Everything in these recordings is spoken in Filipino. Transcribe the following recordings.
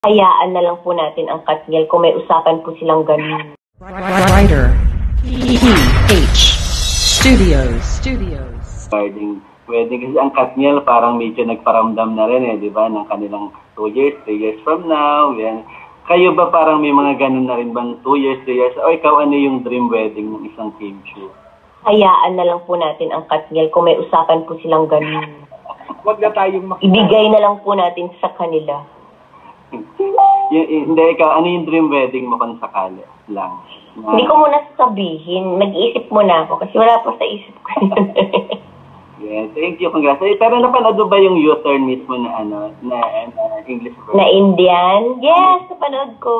Hayaan na lang po natin ang Katniel kung may usapan po silang ganun. Writer PH Studios. Pwede kasi ang Katniel parang medyo nagparamdam na rin di ba, ng kanilang 2 years, 3 years from now, yan. Kayo ba parang may mga ganun na rin bang 2 years, 3 years, o ikaw ano yung dream wedding ng isang Kim Chiu? Hayaan na lang po natin ang Katniel kung may usapan po silang ganun. Huwag na tayong Ibigay na lang po natin sa kanila. Hindi, ikaw, ano yung dream wedding mo kung sakali lang? Hindi ko muna sasabihin. Nag-iisip muna ako kasi wala pa sa isip ko yun. Yeah, thank you, congrats. Pero napanood ba yung U-turn mismo na English version? Na Indian? Yes, napanood ko.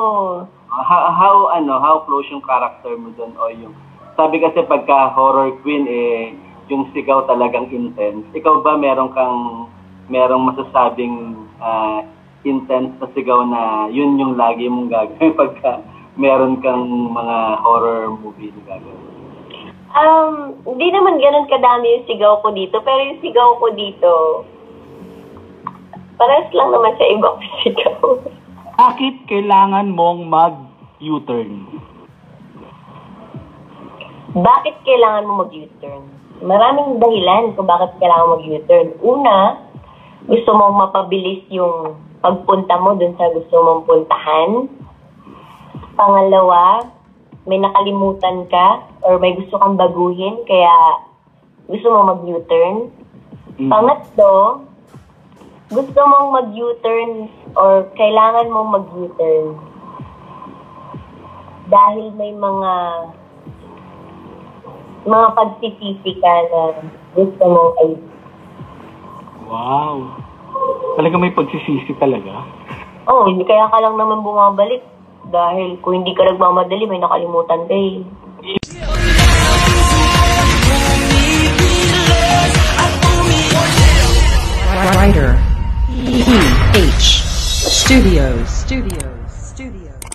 How close yung character mo doon o yung sabi kasi pagka horror queen yung sigaw talagang intense. Ikaw ba merong masasabing intense na sigaw na yun yung lagi mong gagawin pagka meron kang mga horror movie na gagawin? Hindi naman ganun kadami yung sigaw ko dito, pero yung sigaw ko dito, parehas lang naman sa ibang sigaw. Bakit kailangan mong mag-U-turn? Bakit kailangan mo mag-U-turn? Maraming dahilan kung bakit kailangan mag-U-turn. Una, gusto mong mapabilis yung pagpunta mo dun sa gusto mong puntahan. Pangalawa, may nakalimutan ka or may gusto kang baguhin kaya gusto mo mag-U-turn. Pangatlo, gusto mong mag-U-turn or kailangan mong mag-U-turn dahil may mga pagsisisi ka na gusto mong ay. Wow. Talaga may pagsisisi talaga? Oo, hindi kaya ka lang naman bumabalik. Dahil kung hindi ka nagmamadali, may nakalimutan ka eh. Writer PH Studios.